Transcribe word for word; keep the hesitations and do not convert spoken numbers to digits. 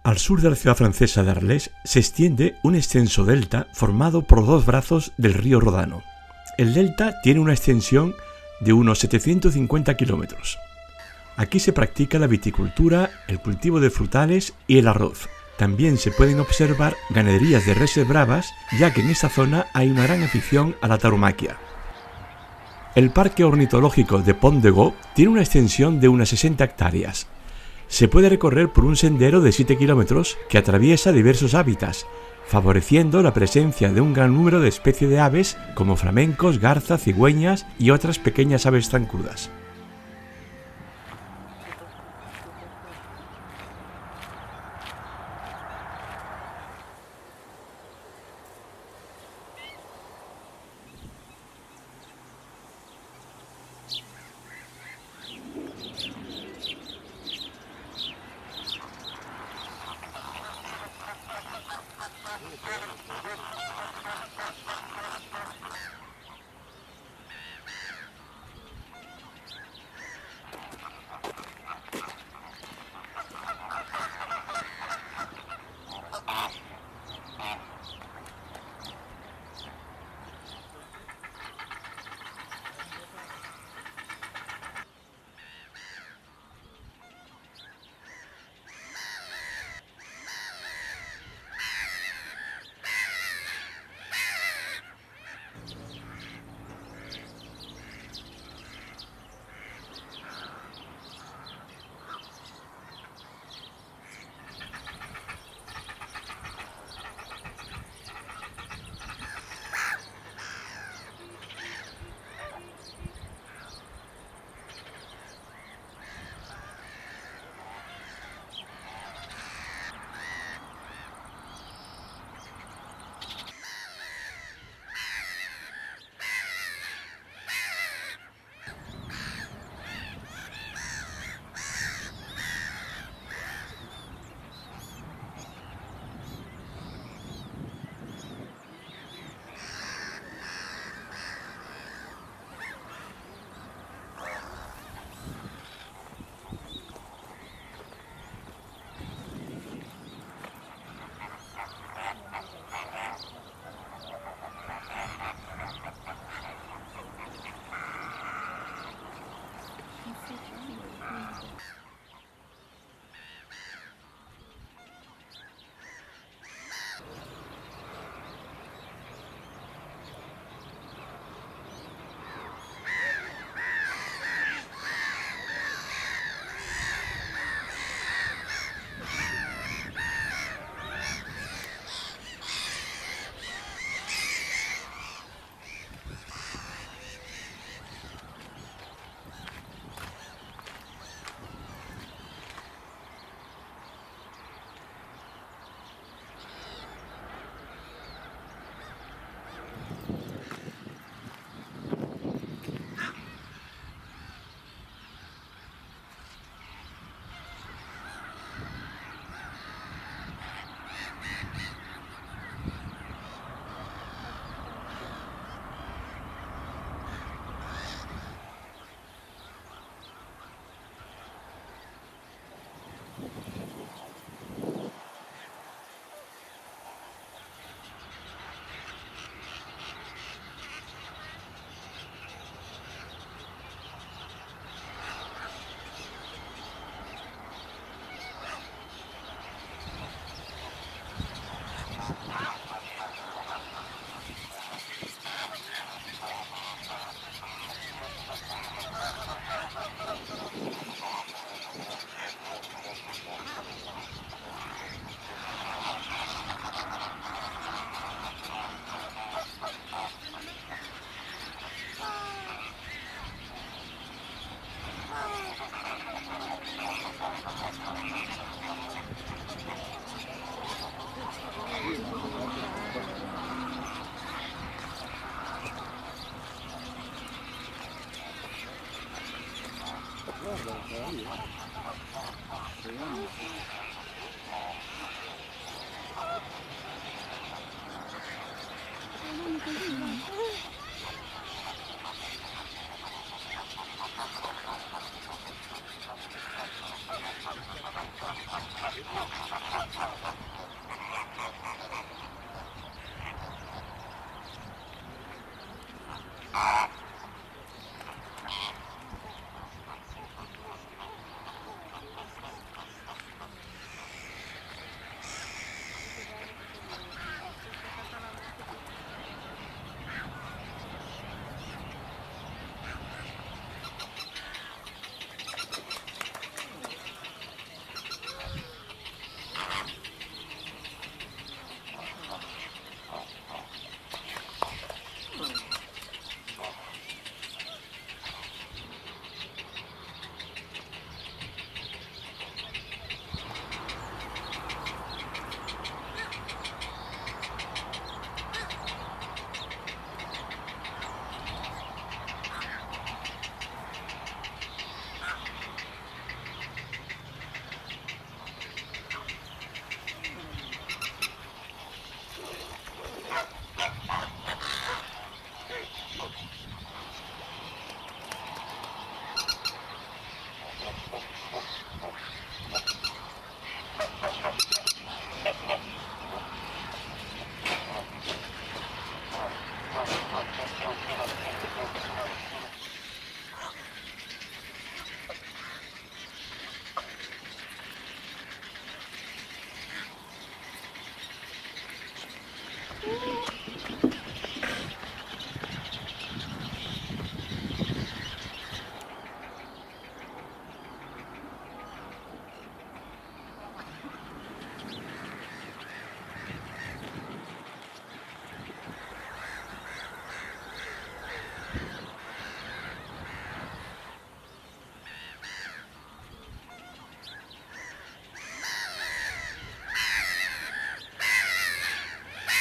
Al sur de la ciudad francesa de Arles se extiende un extenso delta formado por dos brazos del río Rodano. El delta tiene una extensión de unos setecientos cincuenta kilómetros. Aquí se practica la viticultura, el cultivo de frutales y el arroz. También se pueden observar ganaderías de reses bravas, ya que en esta zona hay una gran afición a la tauromaquia. El Parque Ornitológico de Pont de Go tiene una extensión de unas sesenta hectáreas. Se puede recorrer por un sendero de siete kilómetros que atraviesa diversos hábitats, favoreciendo la presencia de un gran número de especies de aves como flamencos, garzas, cigüeñas y otras pequeñas aves zancudas.